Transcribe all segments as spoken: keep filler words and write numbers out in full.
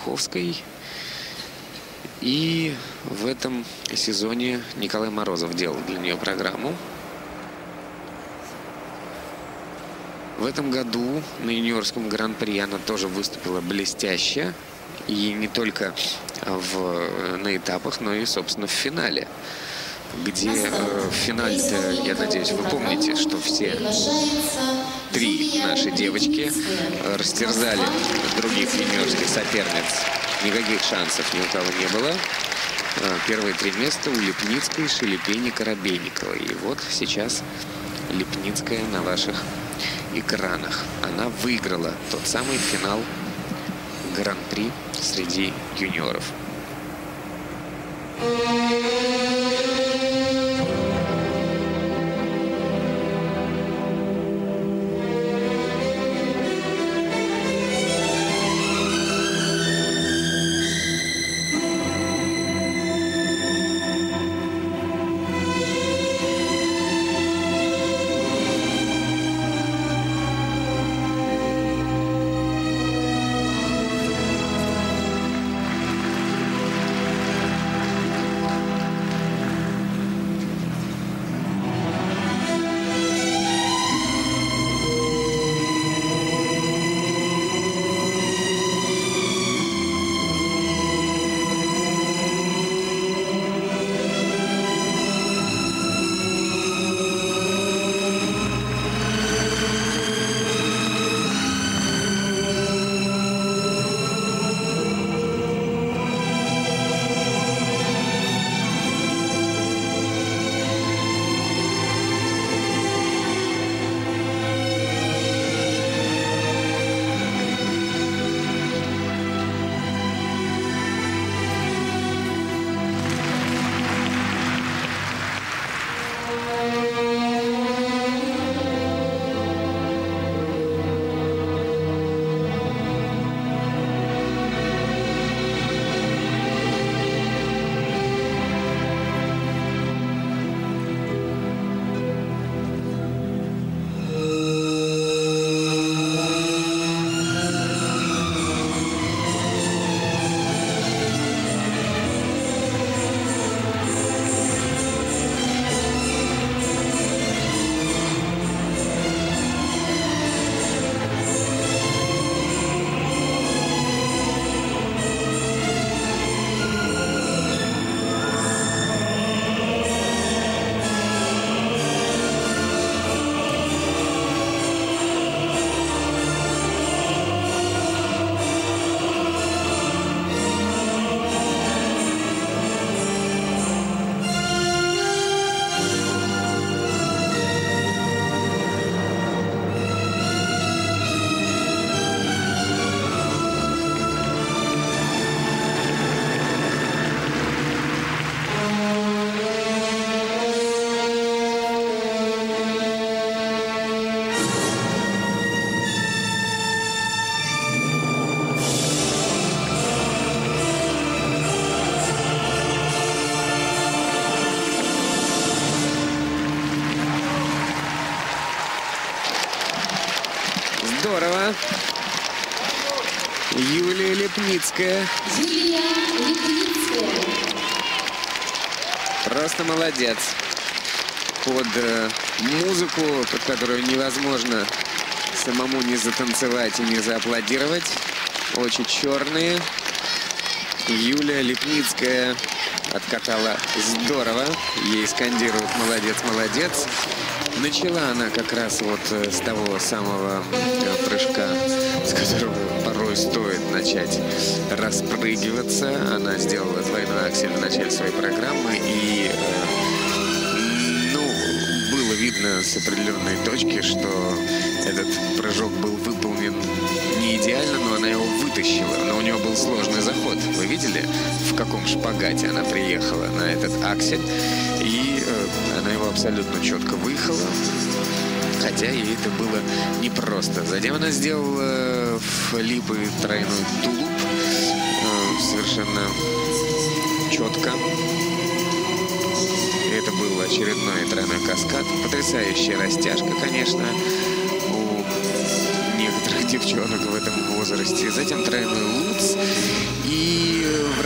Обуховской. И в этом сезоне Николай Морозов делал для нее программу. В этом году на юниорском гран-при она тоже выступила блестяще. И не только в, на этапах, но и, собственно, в финале. Где э, в финале-то, я надеюсь, вы помните, что все три наши девочки растерзали других юниорских соперниц. Никаких шансов ни у кого не было. Первые три места у Липницкой, Шелепени, Коробейниковой. И вот сейчас Липницкая на ваших экранах. Она выиграла тот самый финал гран-при среди юниоров. Здорово. Юлия Липницкая. Юлия Липницкая. Просто молодец. Под э, музыку, под которую невозможно самому не затанцевать и не зааплодировать. Очи черные. Юлия Липницкая откатала здорово. Ей скандируют «молодец, молодец». Начала она как раз вот с того самого прыжка, с которого порой стоит начать распрыгиваться. Она сделала двойной аксель в начале своей программы. И, ну, было видно с определенной точки, что этот прыжок был выполнен не идеально, но она его вытащила. Но у нее был сложный заход. Вы видели, в каком шпагате она приехала на этот аксель? И э, она его абсолютно четко выехала. Хотя ей это было непросто. Затем она сделала флип и тройной тулуп. Э, совершенно четко. И это был очередной тройной каскад. Потрясающая растяжка, конечно, у некоторых девчонок в этом возрасте. Затем тройной луц.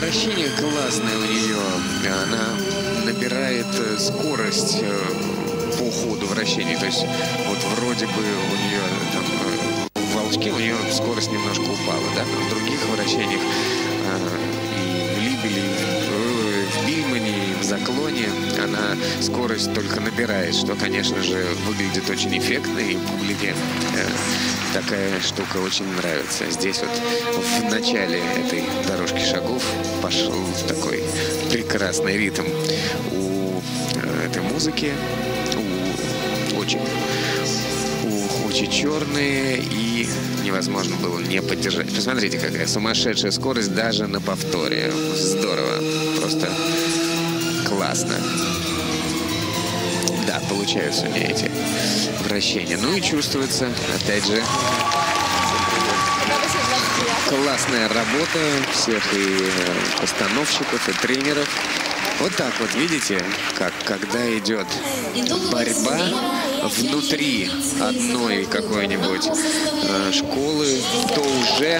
Вращение классное у нее. Она набирает скорость по ходу вращения. То есть вот вроде бы у нее там в волчке у нее скорость немножко упала, да, но в других вращениях и в Либеле, в Бильмане, и в Заклоне она скорость только набирает, что, конечно же, выглядит очень эффектно, и публике такая штука очень нравится. Здесь вот в начале этой дорожки шагов пошел такой прекрасный ритм у этой музыки, у очень, у очень черные, и невозможно было не поддержать. Посмотрите, какая сумасшедшая скорость даже на повторе. Здорово, просто классно. Да, получаются у нее эти вращения. Ну и чувствуется, опять же, классная работа всех и постановщиков, и тренеров. Вот так вот, видите, как когда идет борьба внутри одной какой-нибудь э, школы, то уже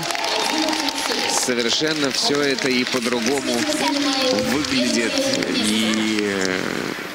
совершенно все это и по-другому выглядит, и